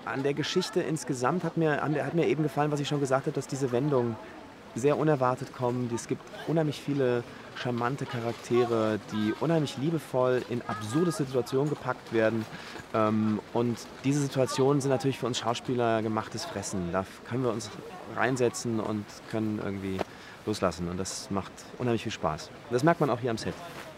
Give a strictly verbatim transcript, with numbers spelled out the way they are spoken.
an der Geschichte insgesamt hat mir, an der, hat mir eben gefallen, was ich schon gesagt habe, dass diese Wendungen sehr unerwartet kommen. Es gibt unheimlich viele charmante Charaktere, die unheimlich liebevoll in absurde Situationen gepackt werden. Ähm, und diese Situationen sind natürlich für uns Schauspieler gemachtes Fressen. Da f- können wir uns reinsetzen und können irgendwie loslassen. Und das macht unheimlich viel Spaß. Das merkt man auch hier am Set.